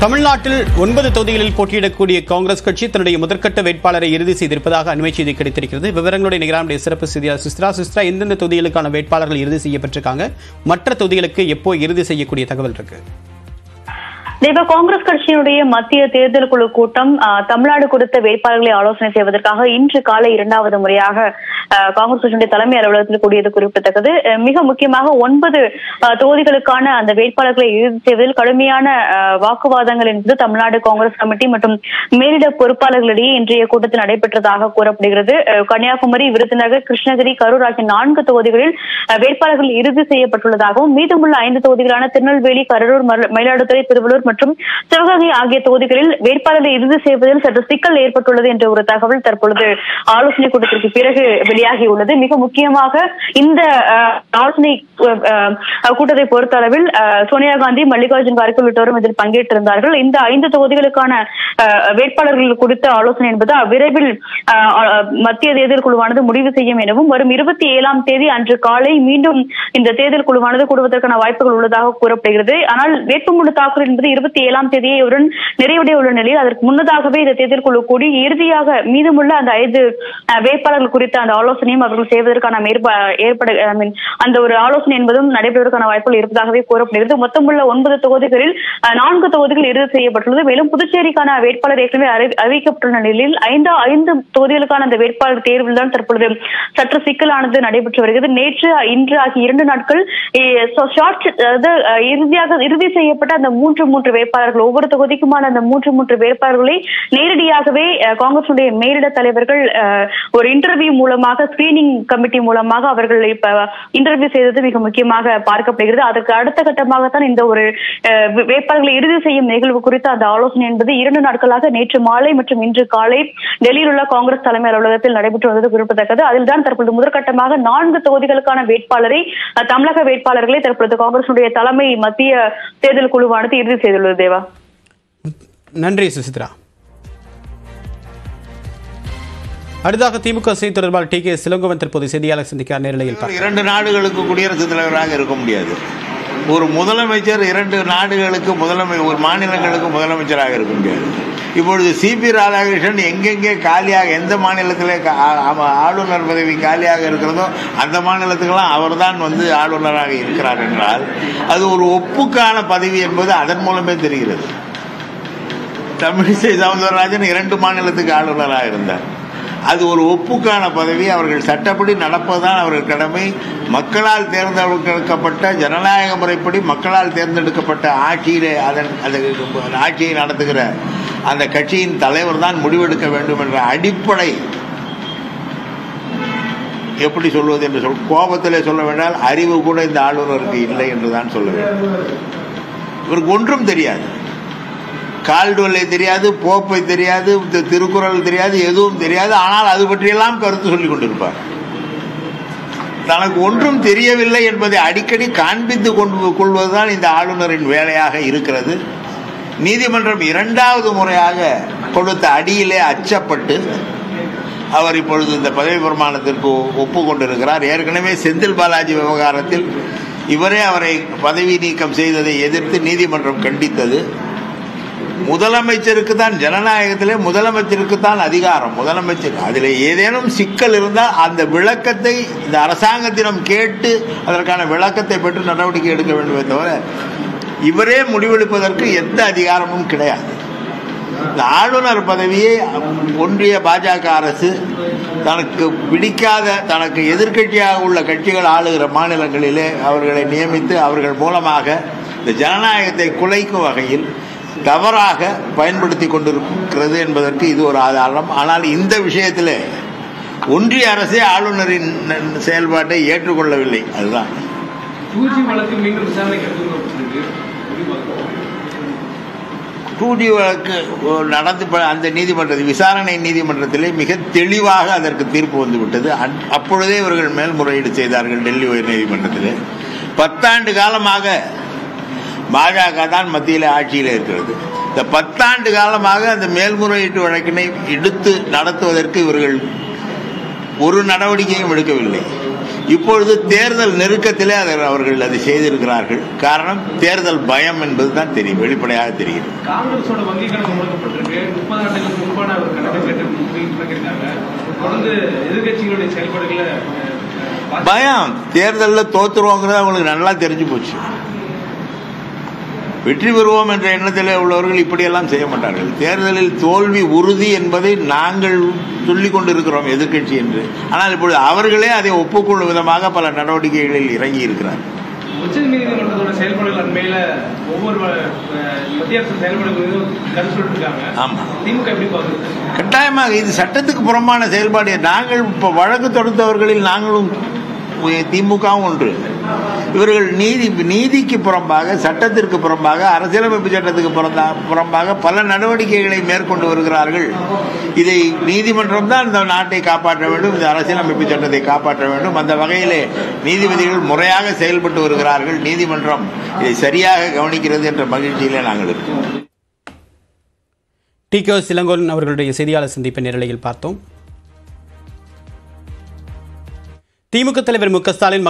தமிழ்நாட்டில் 9 தொகுதிகளில் போட்டியிடக்கூடிய காங்கிரஸ் கட்சி தன்னுடைய முதற்கட்ட வேட்பாளரை இறுதி செய்திருப்பதாக அண்மை செய்தி கிடைத்திருக்கிறது. விவரங்களுடைய நிகரானுடைய சிறப்பு செய்தியாளர் சிஸ்ரா எந்தெந்த தொகுதிகளுக்கான வேட்பாளர்கள் இறுதி செய்யப்பட்டிருக்காங்க, மற்ற தொகுதிகளுக்கு எப்போ இறுதி செய்யக்கூடிய தகவல் இருக்கு? தேவா, காங்கிரஸ் கட்சியினுடைய மத்திய தேர்தல் குழு கூட்டம் தமிழ்நாடு குறித்த வேட்பாளர்களை ஆலோசனை செய்வதற்காக இன்று காலை 2வது முறையாக காங்கிரஸ் கட்சியினுடைய தலைமை அலுவலகத்தில் கூடியது குறிப்பிடத்தக்கது. மிக முக்கியமாக 9 தொகுதிகளுக்கான அந்த வேட்பாளர்களை இறுதி செய்வதில் கடுமையான வாக்குவாதங்கள் என்பது தமிழ்நாடு காங்கிரஸ் கமிட்டி மற்றும் மேலிட பொறுப்பாளர்களிடையே இன்றைய கூட்டத்தில் நடைபெற்றதாக கூறப்படுகிறது. கன்னியாகுமரி, விருதுநகர், கிருஷ்ணகிரி, கரூர் ஆகிய 4 தொகுதிகளில் வேட்பாளர்கள் இறுதி செய்யப்பட்டுள்ளதாகவும் மீதமுள்ள 5 தொகுதிகளான திருநெல்வேலி, கரூர், மயிலாடுதுறை, திருவள்ளூர் மற்றும் சிவகங்கை ஆகிய தொகுதிகளில் வேட்பாளர்களை இறுதி செய்வதில் சற்று சிக்கல் ஏற்பட்டுள்ளது என்ற ஒரு தகவல் தற்பொழுது ஆலோசனை கூட்டத்திற்கு பிறகு வெளியாகியுள்ளது. மிக முக்கியமாக இந்த ஆலோசனை கூட்டத்தை பொறுத்தளவில் சோனியா காந்தி, மல்லிகார்ஜுன் கார்கே உள்ளிட்டோரும் இதில் பங்கேற்றிருந்தார்கள். இந்த 5 தொகுதிகளுக்கான வேட்பாளர்கள் குறித்த ஆலோசனை என்பது விரைவில் மத்திய தேர்தல் குழுவானது முடிவு செய்யும் எனவும் வரும் 27ஆம் தேதி அன்று காலை மீண்டும் இந்த தேர்தல் குழுவானது கூடுவதற்கான வாய்ப்புகள் உள்ளதாக கூறப்படுகிறது. ஆனால் வேட்புமனு தாக்கல் என்பது 27ஆம் தேதியுடன் நிறைவடைய உள்ள நிலையில் அதற்கு முன்னதாகவே இந்த தேர்தல் குழு கூடி இறுதியாக மீதமுள்ள அந்த 5 வேட்பாளர்கள் குறித்த அந்த ஆலோசனையும் அவர்கள் செய்வதற்கான அந்த ஒரு ஆலோசனை என்பதும் நடைபெறுவதற்கான வாய்ப்புகள் இருப்பதாகவே கூறப்படுகிறது. மொத்தமுள்ள 9 தொகுதிகளில் 4 தொகுதிகள் இறுதி செய்யப்பட்டுள்ளது. மேலும் புதுச்சேரிக்கான வேட்பாளர் ஏற்கனவே அறிவிக்கப்பட்டுள்ள நிலையில் 5 தொகுதிகளுக்கான அந்த வேட்பாளர் தேர்வில் தான் தற்பொழுது சற்று சிக்கலானது நடைபெற்று வருகிறது. நேற்று, இன்று ஆகிய 2 நாட்கள் இறுதி செய்யப்பட்ட அந்த 3 வேட்பாளர்கள், ஒவ்வொரு தொகுதிக்குமான அந்த 3 வேட்பாளர்களை நேரடியாகவே காங்கிரசுடைய மேலிட தலைவர்கள் ஒரு இன்டர்வியூ மூலமாக, ஸ்கிரீனிங் கமிட்டி மூலமாக அவர்கள் இப்ப இன்டர்வியூ செய்தது மிக முக்கியமாக பார்க்கப்படுகிறது. அதற்கு அடுத்த கட்டமாகத்தான் இந்த ஒரு வேட்பாளர்களை இறுதி செய்யும் நிகழ்வு குறித்த அந்த ஆலோசனை என்பது 2 நாட்களாக நேற்று மாலை மற்றும் இன்று காலை டெல்லியில் உள்ள காங்கிரஸ் தலைமை அலுவலகத்தில் நடைபெற்று வந்தது குறிப்பிடத்தக்கது. அதில் தான் தற்பொழுது முதற்கட்டமாக 4 தொகுதிகளுக்கான வேட்பாளரை, தமிழக வேட்பாளர்களை தற்பொழுது காங்கிரசுடைய தலைமை மத்திய தேர்தல் குழுவானது இறுதி செய்துள்ளது. தேவா, நன்றி சுசித்ரா. அடுத்ததாக திமுக செய்தி தொடர்பாளர் டி.கே. சிலங்கோவன் தற்போது செய்தியாளர் சந்திக்க நேரலையில் 2 நாடுகளுக்கு குடியரசுத் தலைவராக இருக்க முடியாது. ஒரு முதலமைச்சர் 2 நாடுகளுக்கு ஒரு மாநிலங்களுக்கு முதலமைச்சராக இருக்க முடியாது. இப்பொழுது சிபி ராதாகிருஷ்ணன் எங்கெங்கே காலியாக, எந்த மாநிலத்திலே ஆளுநர் பதவி காலியாக இருக்கிறதோ அந்த மாநிலத்துக்கெல்லாம் அவர் தான் ஆளுநராக இருக்கிறார் என்றால் அது ஒரு ஒப்புக்கான பதவி என்பது அதன் மூலமே தெரிகிறது. தமிழிசை சவுந்தரராஜன் 2 மாநிலத்துக்கு ஆளுநராக இருந்தார். அது ஒரு ஒப்புக்கான பதவி. அவர்கள் சட்டப்படி நடப்பதுதான் அவர்கள் கடமை. மக்களால் தேர்ந்தெடுக்கப்பட்ட, ஜனநாயக முறைப்படி மக்களால் தேர்ந்தெடுக்கப்பட்ட ஆட்சியிலே அந்த ஆட்சியை நடத்துகிற அந்த கட்சியின் தலைவர் தான் முடிவெடுக்க வேண்டும் என்ற அடிப்படை, எப்படி சொல்வது என்று கோபத்திலே சொல்ல வேண்டால் அறிவு கூட இந்த ஆளுநருக்கு இல்லை என்றுதான் சொல்ல வேண்டும். இவருக்கு ஒன்றும் தெரியாது. கால்டுவலை தெரியாது, போப்பை தெரியாது, திருக்குறள் தெரியாது, எதுவும் தெரியாது. ஆனால் அது பற்றியெல்லாம் கருத்து சொல்லிக் கொண்டிருப்பார். தனக்கு ஒன்றும் தெரியவில்லை என்பதை அடிக்கடி காண்பித்து கொள்வதுதான் இந்த ஆளுநரின் வேலையாக இருக்கிறது. நீதிமன்றம் 2வது முறையாக கொடுத்த அடியிலே அச்சப்பட்டு அவர் இப்பொழுது இந்த பதவி பிரமாணத்திற்கு ஒப்புக்கொண்டிருக்கிறார். ஏற்கனவே செந்தில் பாலாஜி விவகாரத்தில் இவரே அவரை பதவி நீக்கம் செய்ததை எதிர்த்து நீதிமன்றம் கண்டித்தது. முதலமைச்சருக்கு தான், ஜனநாயகத்திலே முதலமைச்சருக்கு தான் அதிகாரம். முதலமைச்சர் அதில் ஏதேனும் சிக்கல் இருந்தால் அந்த விளக்கத்தை இந்த அரசாங்கத்திடம் கேட்டு அதற்கான விளக்கத்தை பெற்று நடவடிக்கை எடுக்க வேண்டுமே தவிர இவரே முடிவெடுப்பதற்கு எந்த அதிகாரமும் கிடையாது. இந்த ஆளுநர் பதவியை ஒன்றிய பாஜக அரசு தனக்கு பிடிக்காத, தனக்கு எதிர்கட்சியாக உள்ள கட்சிகள் ஆளுகிற மாநிலங்களிலே அவர்களை நியமித்து அவர்கள் மூலமாக இந்த ஜனநாயகத்தை குலைக்கும் வகையில் தவறாக பயன்படுத்தி கொண்டிருக்கிறது என்பதற்கு இது ஒரு ஆதாரம். ஆனால் இந்த விஷயத்தில் ஒன்றிய அரசே ஆளுநரின் செயல்பாட்டை ஏற்றுக்கொள்ளவில்லை. அதுதான் 2G வழக்கு நடந்து அந்த விசாரணை நீதிமன்றத்திலே மிக தெளிவாக அதற்கு தீர்ப்பு வந்துவிட்டது. அப்பொழுதே இவர்கள் மேல்முறையீடு செய்தார்கள் டெல்லி உயர் நீதிமன்றத்திலே. 10 ஆண்டு காலமாக பாஜக தான் மத்தியில் ஆட்சியில் இருக்கிறது. இந்த 10 ஆண்டு காலமாக அந்த மேல்முறையீட்டு வழக்கினை எடுத்து நடத்துவதற்கு இவர்கள் ஒரு நடவடிக்கையும் எடுக்கவில்லை. இப்பொழுது தேர்தல் நெருக்கத்திலே அவர்கள் அதை செய்திருக்கிறார்கள். காரணம் தேர்தல் பயம் என்பதுதான் தெரியும், வெளிப்படையாக தெரிகிறது. காங்கிரஸோட வங்கி கணக்கு முடக்கப்பட்டிருக்கு. 30 ஆண்டுகளுக்கு முன்பான ஒரு கணக்கு கேட்டிருக்காங்க. தொடர்ந்து எதிர்கட்சிகளுடைய செயல்பாடுகளை பயம், தேர்தலில் தோத்துருவோங்கிறது அவங்களுக்கு நல்லா தெரிஞ்சு போச்சு. வெற்றி பெறுவோம் என்ற எண்ணத்தில் உள்ளவர்கள் இப்படியெல்லாம் செய்ய மாட்டார்கள். தேர்தலில் தோல்வி உறுதி என்பதை நாங்கள் சொல்லிக் கொண்டிருக்கிறோம் எதிர்கட்சி என்று. ஆனால் இப்பொழுது அவர்களே அதை ஒப்புக்கொள்ளும் விதமாக பல நடவடிக்கைகளில் இறங்கி இருக்கிறார்கள். உச்சநீதிமன்றத்தோட செயல்பாடுகள் அண்மையில ஒவ்வொரு மத்திய அரசு செயல்பாடுகள் கருத்து சொல்லிருக்காங்க. ஆமா, திமுக எப்படி பாக்குறது? கட்டாயமாக இது சட்டத்துக்கு புறம்பான செயல்பாடு. நாங்கள் இப்ப வழக்கு தொடுத்தவர்களில் நாங்களும் திமுகவும் ஒன்று. இவர்கள் நீதிக்கு புறம்பாக, சட்டத்திற்கு புறம்பாக, அரசியலமைப்பு சட்டத்துக்கு புறம்பாக பல நடவடிக்கைகளை மேற்கொண்டு வருகிறார்கள். இதை நீதிமன்றம் தான் இந்த நாட்டை காப்பாற்ற வேண்டும், இந்த அரசியலமைப்பு சட்டத்தை காப்பாற்ற வேண்டும். அந்த வகையிலே நீதிபதிகள் முறையாக செயல்பட்டு வருகிறார்கள். நீதிமன்றம் இதை சரியாக கவனிக்கிறது என்ற மகிழ்ச்சியிலே நாங்கள் இருக்கோம். டி.கே. இளங்கோவன் அவர்களுடைய செய்தியாளர் சந்திப்பை நேரலையில் பார்த்தோம். திமுக தலைவர் மு.க. ஸ்டாலின்